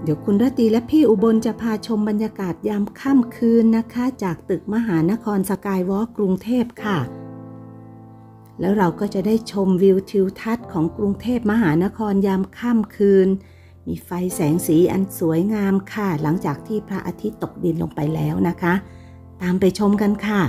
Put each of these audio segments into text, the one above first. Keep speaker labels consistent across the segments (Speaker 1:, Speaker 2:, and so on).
Speaker 1: เดี๋ยวคุณรตีและพี่อุบลจะพาชมบรรยากาศยามค่ำคืนนะคะจากตึกมหานครสกายวอล์กกรุงเทพค่ะแล้วเราก็จะได้ชมวิวทิวทัศน์ของกรุงเทพมหานครยามค่ำคืนมีไฟแสงสีอันสวยงามค่ะหลังจากที่พระอาทิตย์ตกดินลงไปแล้วนะคะตามไปชมกันค่ะ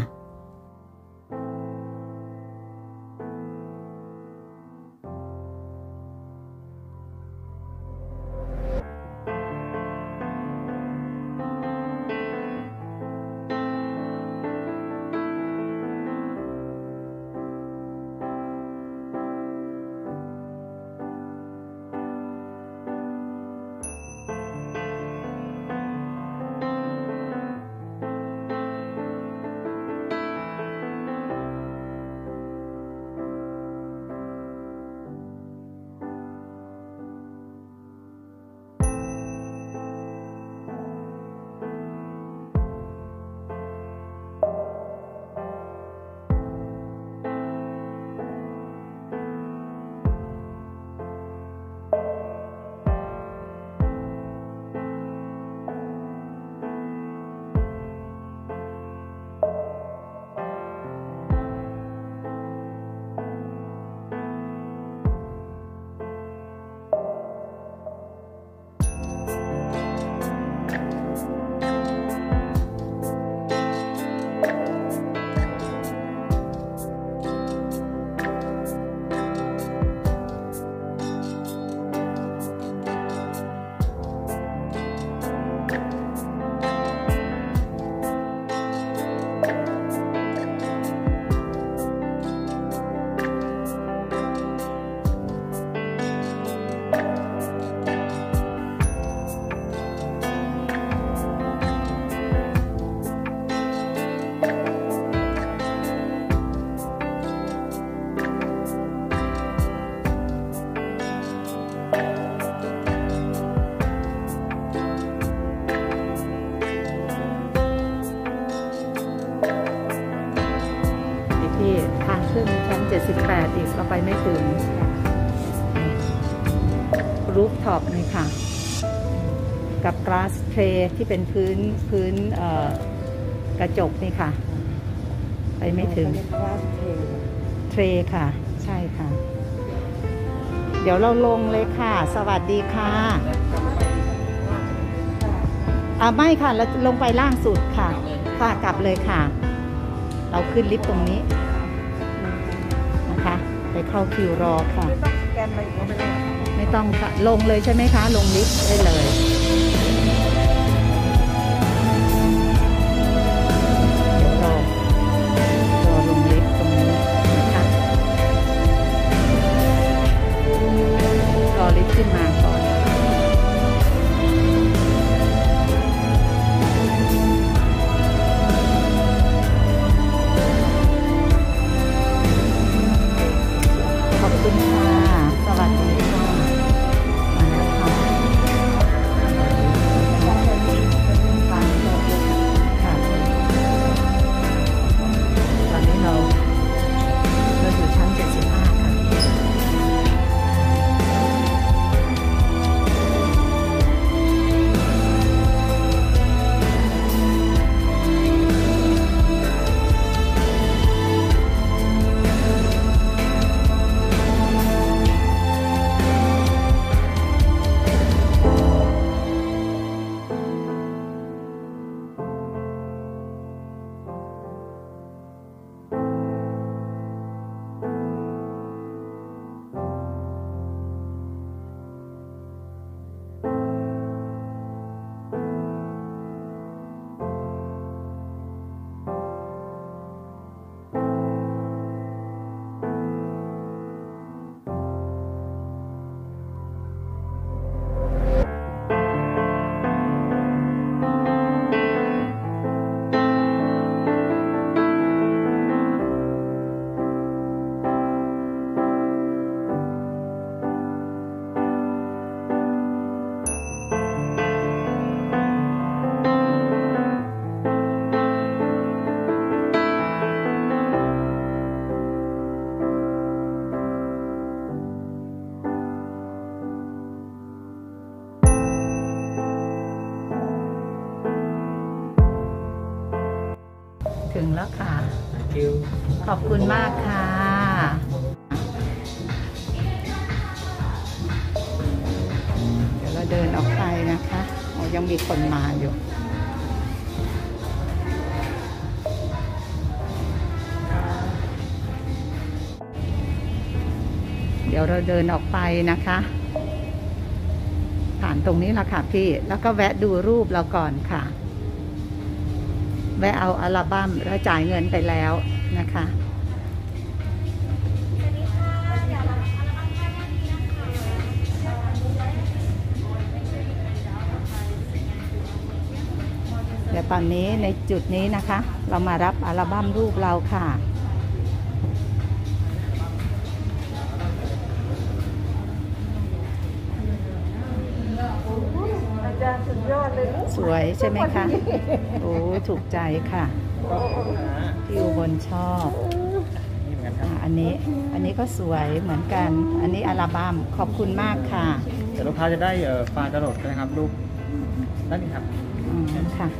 Speaker 1: ทางขึ้นชั้น78อีกเราไปไม่ถึงรูฟท็อปนี่ค่ะกับกลาสเทรที่เป็นพื้นกระจกนี่ค่ะไปไม่ถึงเทรค่ะใช่ค่ะเดี๋ยวเราลงเลยค่ะสวัสดีค่ะไม่ค่ะเราลงไปล่างสุดค่ะค่ะกลับเลยค่ะเราขึ้นลิฟต์ตรงนี้นะคะไปเข้าคิวรอค่ะไม่ต้องค่ะลงเลยใช่ไหมคะลงลิฟต์ได้เลยเดี๋ยวรอลงลิฟต์ตรงนี้นะคะรอลิฟต์ขึ้นมาก่อนขอบคุณค่ะสวัสดีค่ะมาแล้วค่ะค่ะตอนนี้เราอยู่ชั้น75ค่ะแล้วค่ะ
Speaker 2: คิว
Speaker 1: ขอบคุณมากค่ะเดี๋ยวเราเดินออกไปนะคะยังมีคนมาอยู่เดี๋ยวเราเดินออกไปนะคะผ่านตรงนี้ละค่ะพี่แล้วก็แวะดูรูปเราก่อนค่ะแวะเอาอัลบั้มแล้วจ่ายเงินไปแล้วนะคะเดี๋ยวตอนนี้ในจุดนี้นะคะเรามารับอัลบั้มรูปเราค่ะ
Speaker 3: สุดยอดเลย
Speaker 1: สวยใช่ไหมคะโอ้ถูกใจค่ะพี่อุบลชอบอันนี้ก็สวยเหมือนกันอันนี้อัลบั้มขอบคุณมากค่ะ
Speaker 2: เดี๋ยวลูกค้าจะได้ไฟล์ดาวน์โหลดนะครับรูปนั่นนี่ครับ
Speaker 1: ค่ะ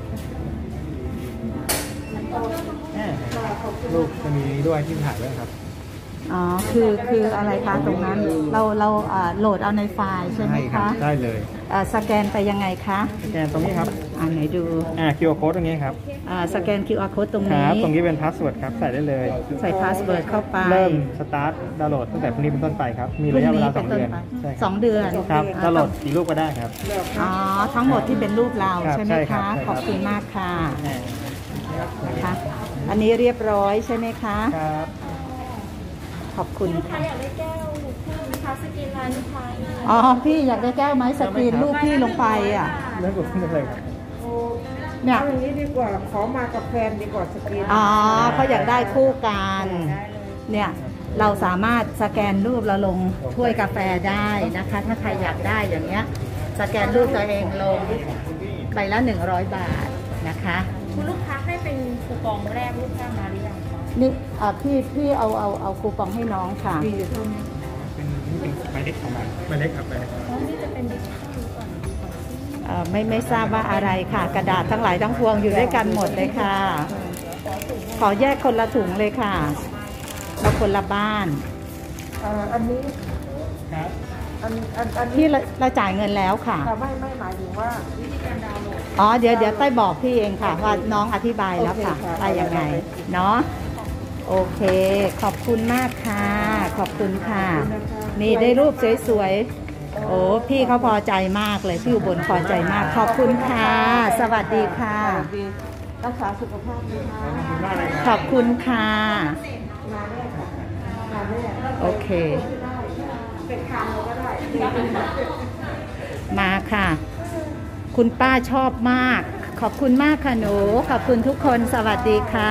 Speaker 2: รูปจะมีด้วยที่ถ่ายด้วยครับ
Speaker 1: อ๋อคืออะไรคะตรงนั้นเราโหลดเอาในไฟล์ใช่ไหมคะ
Speaker 2: ได้เลย
Speaker 1: สแกนไปยังไงคะ
Speaker 2: สแกนตรงนี้ครับ
Speaker 1: ไหนดู
Speaker 2: QR code ตรงนี้ครับ
Speaker 1: สแกน QR code ตรงนี้
Speaker 2: ตรงนี้เป็นพาสเวิร์ดครับใส่ได้เลย
Speaker 1: ใส่พาสเวิร์ดเข้าไป
Speaker 2: เริ่มสตาร์ทดาวน์โหลดตั้งแต่พรุ่งนี้เป็นต้นไปครับมีระยะเวลา2 เดือน
Speaker 1: 2 เดือน
Speaker 2: ครับดาวน์โหลดกี่รูปก็ได้ครับ
Speaker 1: ทั้งหมดที่เป็นรูปเราใช่ไหมคะขอบคุณมากค่ะนะคะอันนี้เรียบร้อยใช่ไหมคะ
Speaker 2: ครับ
Speaker 1: ขอบคุณค่ะ
Speaker 3: อยากได้แก้วนะคะสกรีนลายลูกค้า
Speaker 1: พี่อยากได้แก้วไหมสกรีนรูปพี่ลงไป
Speaker 2: เรื่องกดขึ้นเลย
Speaker 1: เนี่ย
Speaker 3: อย่างนี้ดีกว่าขอมากับแฟนดีกว่าสกรีน
Speaker 1: เขาอยากได้คู่กันเนี่ยเราสามารถสแกนรูปเราลงถ้วยกาแฟได้นะคะถ้าใครอยากได้อย่างเงี้ยสแกนรูปตัวเองลงใบละ100 บาทนะคะ
Speaker 3: คุณลูกค้าให้เป็นคูปองแรกลูกค้ามาหรือยัง
Speaker 1: นี่พี่เอาคูปองให้น้องค่ะ
Speaker 3: มีอยู่เท่านี้
Speaker 2: เป็นใบเล็กของมันใบเล็กครับใบเล็ก
Speaker 3: นี่จะเป็นดิจิทัลก่อน
Speaker 1: ไม่ทราบว่าอะไรค่ะกระดาษทั้งหลายทั้งพวงอยู่ด้วยกันหมดเลยค่ะขอแยกคนละถุงเลยค่ะเราคนละบ้าน
Speaker 3: อันนี้
Speaker 2: ครับ
Speaker 1: อันที่เราจ่ายเงินแล้วค่ะ
Speaker 3: ไม่หมายถึงว่าวิธีการดาวน์โหลด
Speaker 1: เดี๋ยวต้อยบอกพี่เองค่ะว่าน้องอธิบายแล้วค่ะไปยังไงเนาะโอเคขอบคุณมากค่ะขอบคุณค่ะนี่ได้รูปสวยๆโอ้พี่เขาพอใจมากเลยพี่อุบลพอใจมากขอบคุณค่ะสวัสดีค่ะ
Speaker 3: รักษาสุขภาพดีค่ะ
Speaker 1: ขอบคุณค่ะโอเค
Speaker 3: เป็นคำก็ได้
Speaker 1: มาค่ะคุณป้าชอบมากขอบคุณมากค่ะหนูขอบคุณทุกคนสวัสดีค่ะ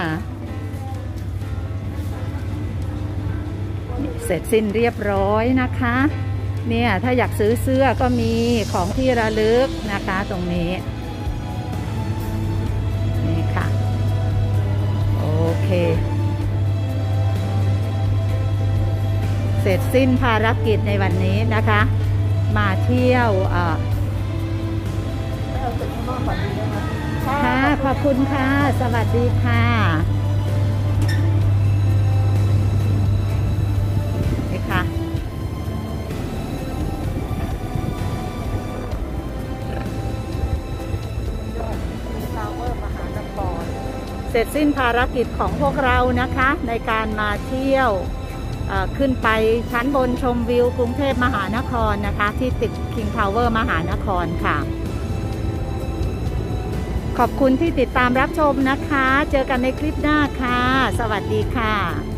Speaker 1: เสร็จสิ้นเรียบร้อยนะคะเนี่ยถ้าอยากซื้อเสื้อก็มีของที่ระลึกนะคะตรงนี้นี่ค่ะโอเคเสร็จสิ้นภารกิจในวันนี้นะคะมาเที่ยวค่ะขอบคุณค่ะสวัสดีค่ะนี่ค่ะเสร็จสิ้นภารกิจของพวกเรานะคะในการมาเที่ยวขึ้นไปชั้นบนชมวิวกรุงเทพมหานครนะคะที่ตึก King Power มหานครค่ะขอบคุณที่ติดตามรับชมนะคะเจอกันในคลิปหน้าค่ะสวัสดีค่ะ